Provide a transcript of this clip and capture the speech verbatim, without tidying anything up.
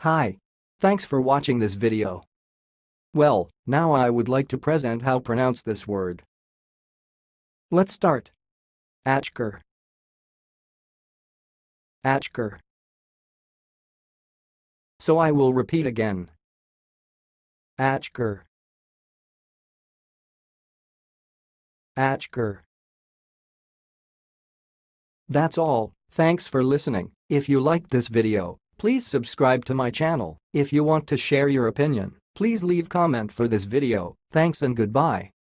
Hi. Thanks for watching this video. Well, now I would like to present how pronounce this word. Let's start. Achkar. Achkar. So I will repeat again. Achkar. Achkar. That's all. Thanks for listening. If you liked this video, please subscribe to my channel. If you want to share your opinion, please leave comment for this video. Thanks and goodbye.